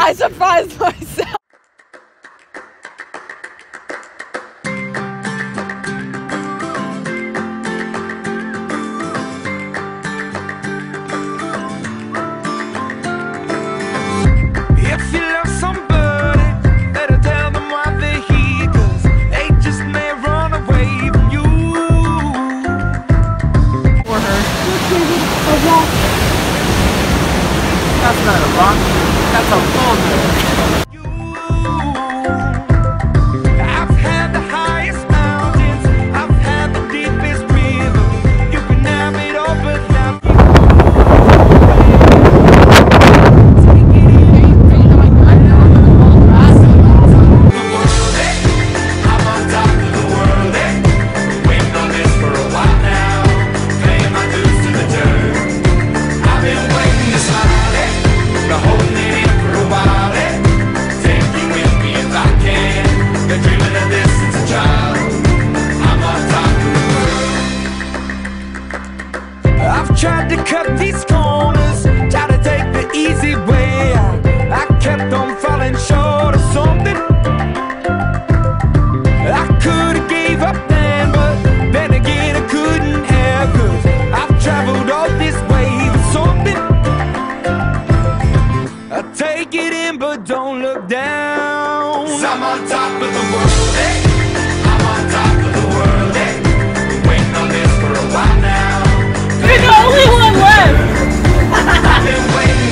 I surprised myself. If you love somebody, better tell them why they're here, 'cause they just may run away from you. For her. That's not a rock, that's a boulder. I've had the highest mountains, I've had the deepest river. You can have it all, but now I'm on top of the world, waiting on this for a while now. Paying my dues to the dirt. I've been waiting this long, been holding it in for a while. Take you with me if I can. Been dreaming of this since a child. I'm on top of the world. I've tried to cut these corners, tried to take the easy way out. I kept on falling short of something. I could've gave up then, but then again I couldn't have, 'cause I've traveled all this way for something. I take it in, but don't look down. 'Cause I'm on top of the world, I'm on top of the world, waiting on this for a while now. You're the only one left. I've been waiting